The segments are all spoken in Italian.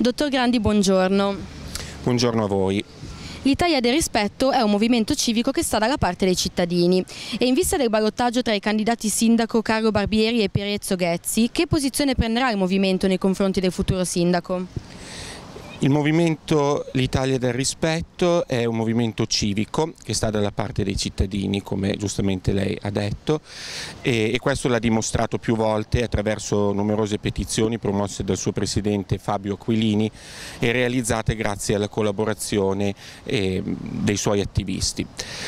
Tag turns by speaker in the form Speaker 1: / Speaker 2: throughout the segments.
Speaker 1: Dottor Grandi, buongiorno.
Speaker 2: Buongiorno a voi.
Speaker 1: L'Italia del Rispetto è un movimento civico che sta dalla parte dei cittadini e in vista del ballottaggio tra i candidati sindaco Carlo Barbieri e Pierezzo Ghezzi, che posizione prenderà il movimento nei confronti del futuro sindaco?
Speaker 2: Il movimento L'Italia del Rispetto è un movimento civico che sta dalla parte dei cittadini, come giustamente lei ha detto, e questo l'ha dimostrato più volte attraverso numerose petizioni promosse dal suo presidente Fabio Aquilini e realizzate grazie alla collaborazione dei suoi attivisti.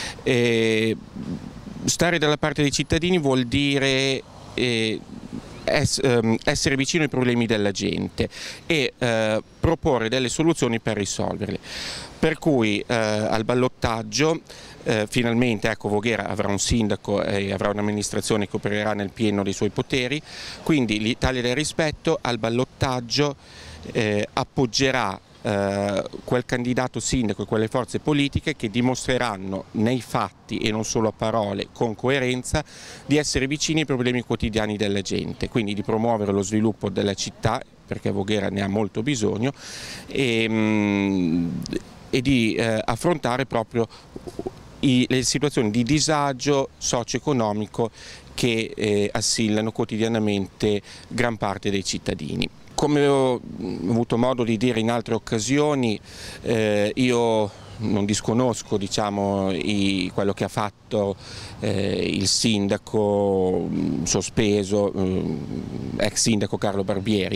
Speaker 2: Stare dalla parte dei cittadini vuol dire essere vicino ai problemi della gente e proporre delle soluzioni per risolverli. Per cui al ballottaggio finalmente Voghera avrà un sindaco e avrà un'amministrazione che opererà nel pieno dei suoi poteri, quindi l'Italia del Rispetto al ballottaggio appoggerà quel candidato sindaco e quelle forze politiche che dimostreranno nei fatti e non solo a parole, con coerenza, di essere vicini ai problemi quotidiani della gente, quindi di promuovere lo sviluppo della città, perché Voghera ne ha molto bisogno, e di affrontare proprio le situazioni di disagio socio-economico che assillano quotidianamente gran parte dei cittadini. Come ho avuto modo di dire in altre occasioni, io non disconosco quello che ha fatto il sindaco sospeso, ex sindaco Carlo Barbieri,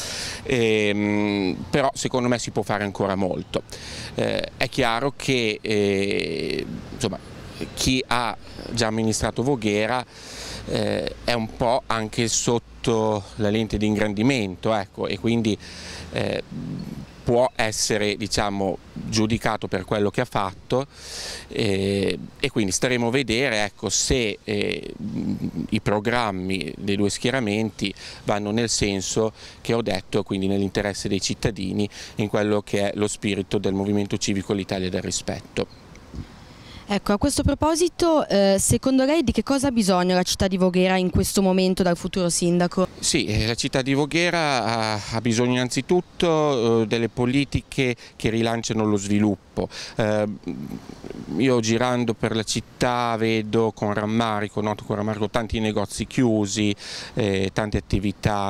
Speaker 2: però secondo me si può fare ancora molto. È chiaro che chi ha già amministrato Voghera è un po' anche sotto la lente di ingrandimento, e quindi può essere giudicato per quello che ha fatto e quindi staremo a vedere se i programmi dei due schieramenti vanno nel senso che ho detto, quindi nell'interesse dei cittadini, in quello che è lo spirito del movimento civico L'Italia del Rispetto.
Speaker 1: Ecco, a questo proposito, secondo lei di che cosa ha bisogno la città di Voghera in questo momento dal futuro sindaco?
Speaker 2: Sì, la città di Voghera ha bisogno innanzitutto delle politiche che rilanciano lo sviluppo. Io girando per la città vedo noto con rammarico tanti negozi chiusi, tante attività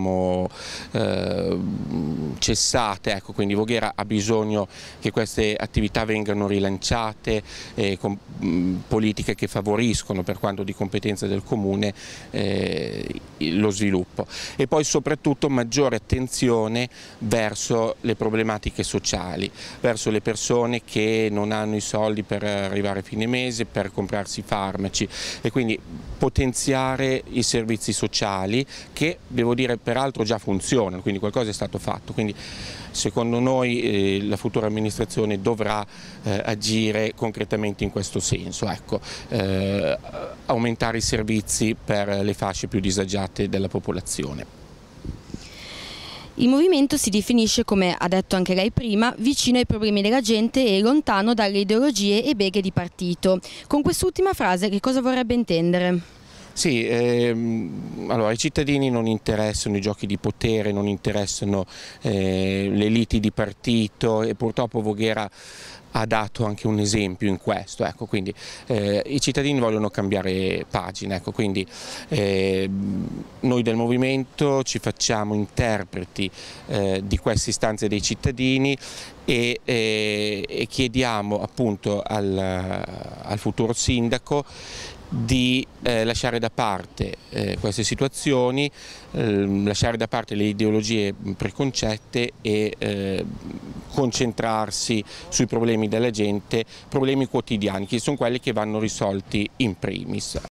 Speaker 2: cessate, quindi Voghera ha bisogno che queste attività vengano rilanciate con politiche che favoriscono, per quanto di competenza del Comune, lo sviluppo, e poi soprattutto maggiore attenzione verso le problematiche sociali, verso le persone che non hanno i soldi per arrivare a fine mese, per comprarsi farmaci, e quindi potenziare i servizi sociali che, devo dire, peraltro già funzionano, quindi qualcosa è stato fatto. Quindi secondo noi la futura amministrazione dovrà agire concretamente in questo senso, aumentare i servizi per le fasce più disagiate della popolazione.
Speaker 1: Il movimento si definisce, come ha detto anche lei prima, vicino ai problemi della gente e lontano dalle ideologie e beghe di partito. Con quest'ultima frase che cosa vorrebbe intendere?
Speaker 2: Sì, allora ai cittadini non interessano i giochi di potere, non interessano le liti di partito, e purtroppo Voghera ha dato anche un esempio in questo, quindi i cittadini vogliono cambiare pagina, quindi noi del movimento ci facciamo interpreti di queste istanze dei cittadini e chiediamo appunto al futuro sindaco di lasciare da parte queste situazioni, lasciare da parte le ideologie preconcette e concentrarsi sui problemi della gente, problemi quotidiani, che sono quelli che vanno risolti in primis.